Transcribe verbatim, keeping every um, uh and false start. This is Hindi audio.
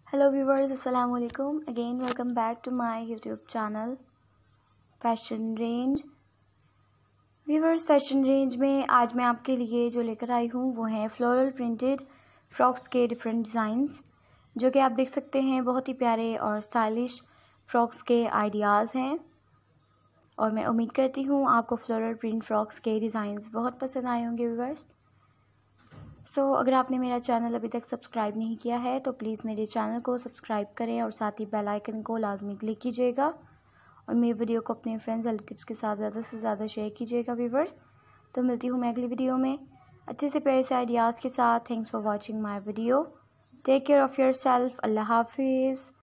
हेलो व्यूवर्स, अस्सलाम वालेकुम। Again welcome back to my YouTube channel fashion range. Viewers, fashion range में आज मैं आपके लिए जो लेकर आई हूँ वो हैं फ्लोरल प्रिंटेड फ्रॉक्स के डिफरेंट डिज़ाइंस, जो कि आप देख सकते हैं बहुत ही प्यारे और स्टाइलिश फ्रॉक्स के आइडियाज़ हैं। और मैं उम्मीद करती हूँ आपको फ्लोरल प्रिंट फ्रॉक्स के डिज़ाइंस बहुत पसंद आए होंगे व्यूवर्स। सो so, अगर आपने मेरा चैनल अभी तक सब्सक्राइब नहीं किया है तो प्लीज़ मेरे चैनल को सब्सक्राइब करें और साथ ही बेल आइकन को लाजमी क्लिक कीजिएगा और मेरी वीडियो को अपने फ्रेंड्स रिलेटिव्स के साथ ज़्यादा से ज़्यादा शेयर कीजिएगा व्यूवर्स। तो मिलती हूँ मैं अगली वीडियो में अच्छे से प्यारे से आइडियाज़ के साथ। Thanks for watching my video. Take care of your self. अल्लाह हाफिज़।